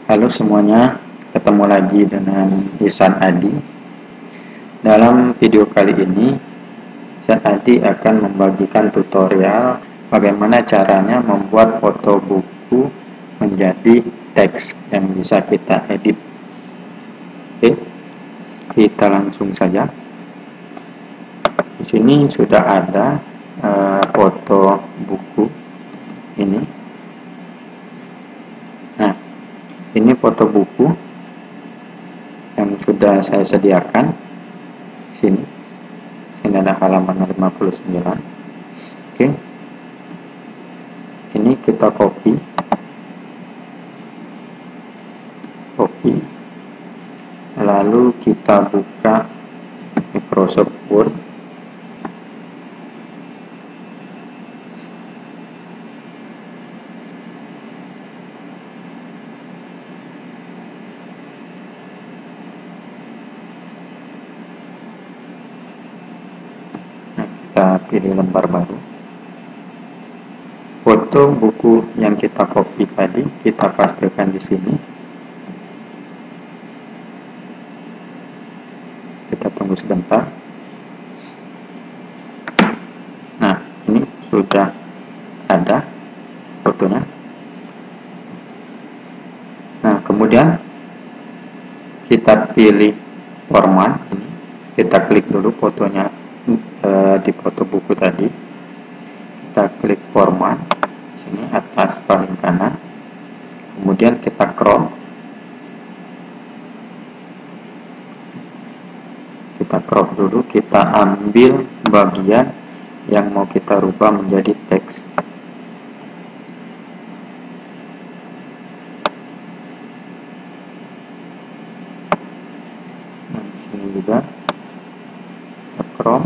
Halo semuanya, ketemu lagi dengan Ihsan Adi. Dalam video kali ini, Ihsan Adi akan membagikan tutorial bagaimana caranya membuat foto buku menjadi teks yang bisa kita edit. Oke, kita langsung saja. Di sini sudah ada foto buku ini. Nah, ini foto buku yang sudah saya sediakan. Sini ada halaman 59. Oke, ini kita copy, lalu kita buka Microsoft Word. Kita pilih lembar baru. Foto buku yang kita copy tadi kita pastekan di sini. Kita tunggu sebentar. Nah, ini sudah ada fotonya. Nah, kemudian kita pilih format. Kita klik dulu fotonya di foto buku tadi. Kita klik format sini atas paling kanan, kemudian kita crop, dulu, kita ambil bagian yang mau kita rubah menjadi teks. Nah, di sini juga kita crop.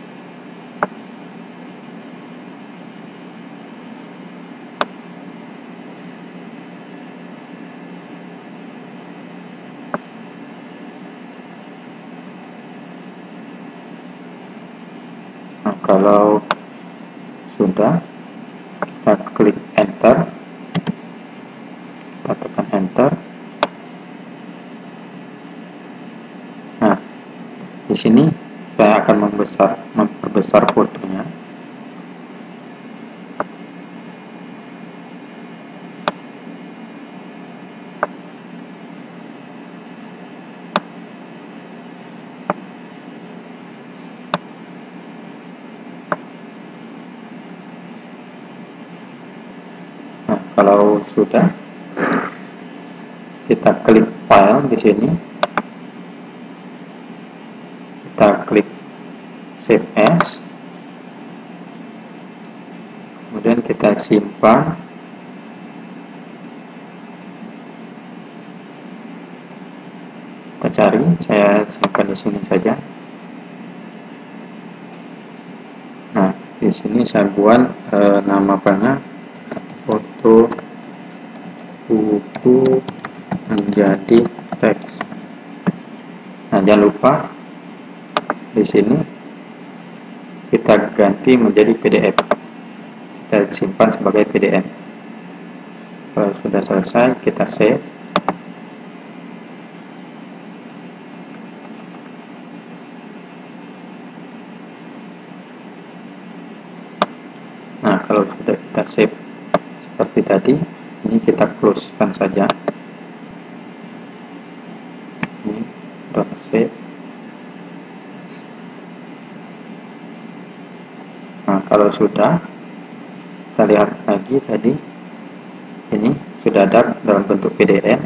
Nah, kalau sudah, kita klik enter, kita tekan enter. Nah, di sini saya akan memperbesar fotonya. Kalau sudah, kita klik file di sini, kita klik save as, kemudian kita simpan. Kita cari, saya simpan di sini saja. Nah, di sini saya buat nama banyak foto buku menjadi teks. Nah, jangan lupa di sini kita ganti menjadi PDF. Kita simpan sebagai PDF. Kalau sudah selesai, kita save. Nah, kalau sudah kita save seperti tadi, ini kita close kan saja. Ini dot save. Nah, kalau sudah, kita lihat lagi tadi, ini sudah ada dalam bentuk PDF.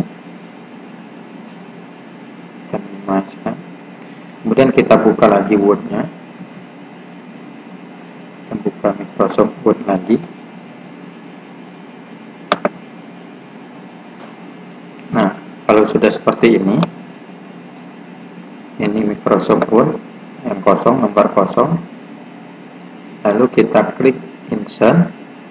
Kita minimaliskan. Kemudian kita buka lagi Word-nya. Kita buka Microsoft Word lagi. Nah, kalau sudah seperti ini Microsoft Word yang kosong, lembar kosong. Lalu kita klik insert.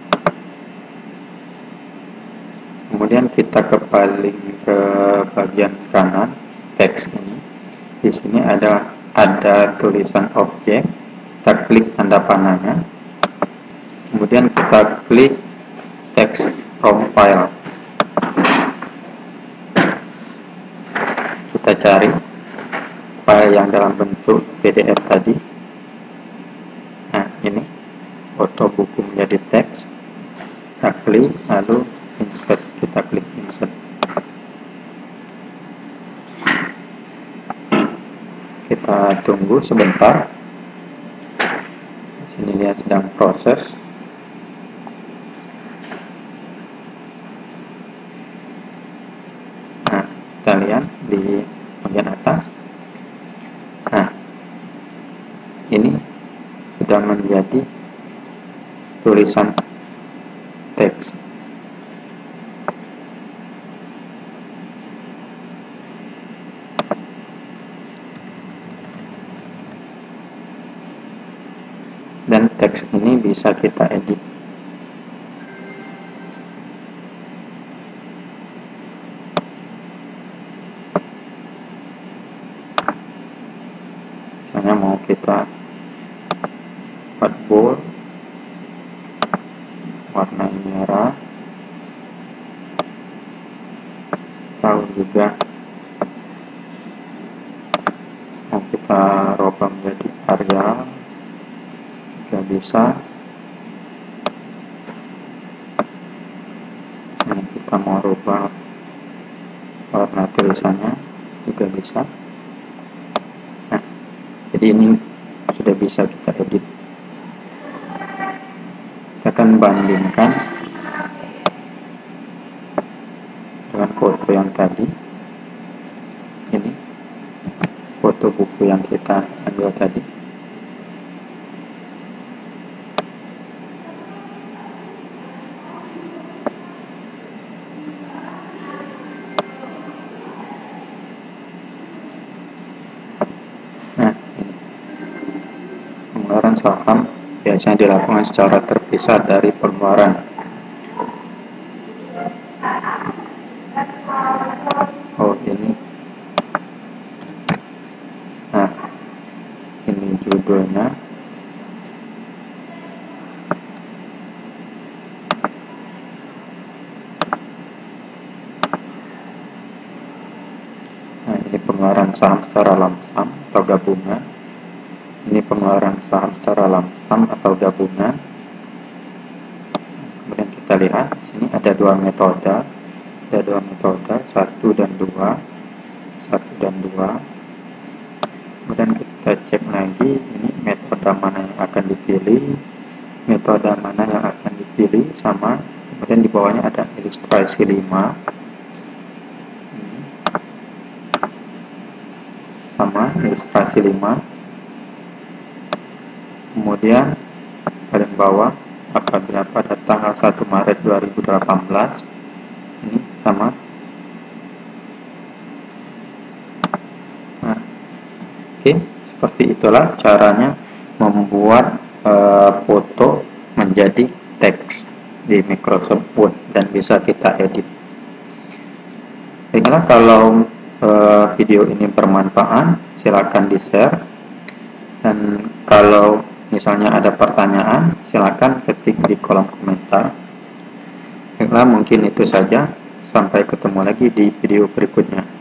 Kemudian kita ke bagian kanan teks ini. Di sini ada tulisan objek. Kita klik tanda panahnya. Kemudian kita klik text from file. cari file yang dalam bentuk PDF tadi. Nah, ini foto buku menjadi teks. Kita klik, lalu insert, kita klik insert. Kita tunggu sebentar. Di sini dia sedang proses. Nah, kita lihat di bagian atas. Nah, ini sudah menjadi tulisan teks. Dan teks ini bisa kita edit. Misalnya mau kita buat bold, warna merah, atau juga mau kita rubah menjadi Arial juga bisa. Misalnya kita mau rubah warna tulisannya juga bisa. Nah, jadi ini sudah bisa kita edit. Kita akan bandingkan dengan foto yang tadi. Ini foto buku yang kita ambil tadi. Nah, ini pengeluaran saham biasanya dilakukan secara terpisah dari pengeluaran. Oh, ini. Nah, ini judulnya. Nah, ini pengeluaran saham secara lamsam atau gabungan. Ini pengeluaran saham secara lamsam atau gabungan. Kemudian kita lihat di sini ada dua metode. Ada dua metode, 1 dan 2. 1 dan 2. Kemudian kita cek lagi ini metode mana yang akan dipilih, metode mana yang akan dipilih sama. Kemudian di bawahnya ada ilustrasi 5. Ini sama ilustrasi 5. Kemudian paling bawah apabila pada tanggal 1 Maret 2018 ini sama. Nah, oke, seperti itulah caranya membuat foto menjadi teks di Microsoft Word dan bisa kita edit. Baiklah, kalau video ini bermanfaat, silakan di-share, dan kalau misalnya ada pertanyaan, silakan ketik di kolom komentar. Baiklah, mungkin itu saja. Sampai ketemu lagi di video berikutnya.